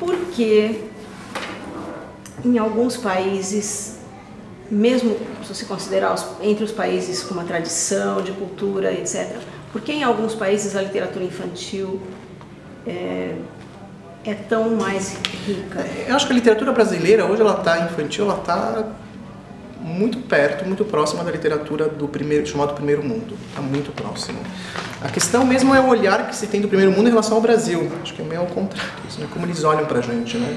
porque em alguns países, mesmo se você considerar entre os países com uma tradição de cultura, etc., porque em alguns países a literatura infantil é tão mais rica? Eu acho que a literatura brasileira, hoje ela está infantil, ela está muito perto, muito próxima da literatura do chamado primeiro mundo. Está muito próximo. A questão mesmo é o olhar que se tem do primeiro mundo em relação ao Brasil. Acho que é meio ao contrário, né? Como eles olham para a gente, né?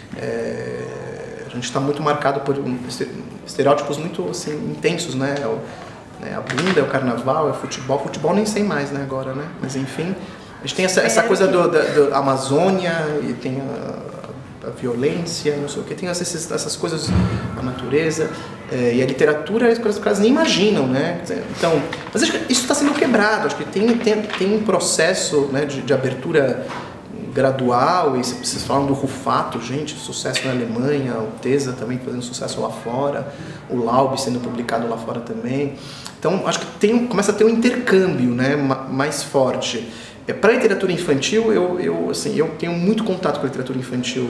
A gente está muito marcado por estereótipos muito assim, intensos, né? A bunda, é o carnaval, é o futebol. Futebol nem sei mais, né, agora, né? Mas enfim, a gente tem essa coisa da Amazônia e tem a violência, não sei o que, tem essas coisas, a natureza, e a literatura, as coisas que elas nem imaginam, né? Então, mas acho que isso está sendo quebrado, acho que tem um processo, né, de abertura gradual, e vocês falam do Rufato, gente, sucesso na Alemanha, o Tesa também fazendo sucesso lá fora, o Laube sendo publicado lá fora também. Então, acho que começa a ter um intercâmbio, né, mais forte. Para a literatura infantil, eu tenho muito contato com a literatura infantil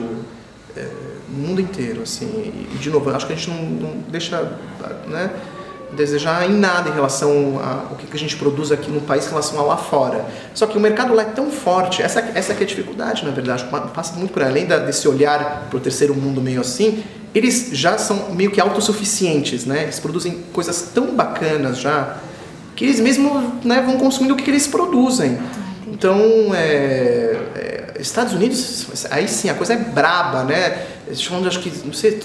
no mundo inteiro, assim, e de novo, acho que a gente não deixa, né, desejar em nada em relação ao que a gente produz aqui no país em relação a lá fora. Só que o mercado lá é tão forte, essa que é a dificuldade, na verdade, passa muito por além desse olhar para o terceiro mundo meio assim, eles já são meio que autossuficientes, né? Eles produzem coisas tão bacanas já, que eles mesmo, né, vão consumindo o que eles produzem. Então, Estados Unidos, aí sim, a coisa é braba, né? Eles chamam, acho que, não sei,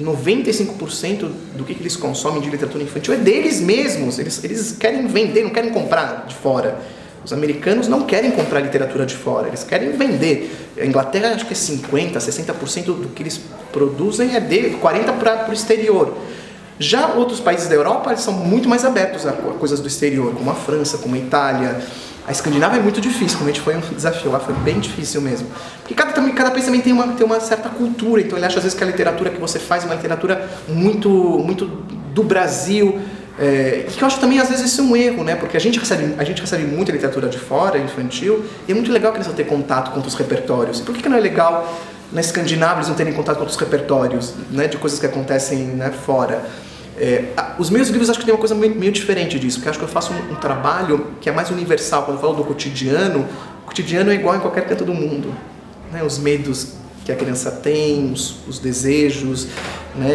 95% do que eles consomem de literatura infantil é deles mesmos. Eles querem vender, não querem comprar de fora. Os americanos não querem comprar literatura de fora, eles querem vender. A Inglaterra, acho que é 50%, 60% do que eles produzem é dele, 40% para o exterior. Já outros países da Europa, eles são muito mais abertos a coisas do exterior, como a França, como a Itália. A Escandinávia é muito difícil, realmente foi um desafio lá, foi bem difícil mesmo. Porque cada país também tem uma certa cultura, então ele acha às vezes que a literatura que você faz é uma literatura muito, muito do Brasil, e que eu acho também às vezes isso é um erro, né? Porque a gente recebe muita literatura de fora, infantil, e é muito legal que eles vão ter contato com outros repertórios. Por que não é legal na Escandinávia eles não terem contato com outros repertórios, né, de coisas que acontecem, né, fora? Os meus livros acho que tem uma coisa meio diferente disso, porque acho que eu faço um trabalho que é mais universal. Quando eu falo do cotidiano, o cotidiano é igual em qualquer canto do mundo, né? Os medos que a criança tem, os desejos, né?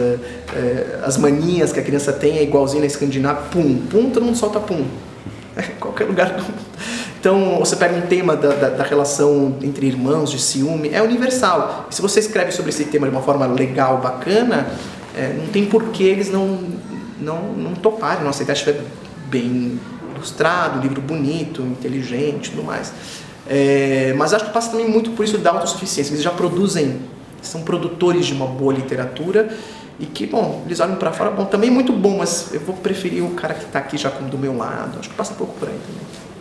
As manias que a criança tem é igualzinho na Escandinávia, pum, todo mundo solta pum, em qualquer lugar do mundo. Então, você pega um tema da relação entre irmãos, de ciúme, é universal. E se você escreve sobre esse tema de uma forma legal, bacana, não tem por que eles não toparem, não aceitar, estiver bem ilustrado, livro bonito, inteligente e tudo mais. Mas acho que passa também muito por isso da autossuficiência. Eles já produzem, são produtores de uma boa literatura e que, bom, eles olham para fora, bom, também muito bom, mas eu vou preferir o cara que está aqui já como do meu lado. Acho que passa um pouco por aí também.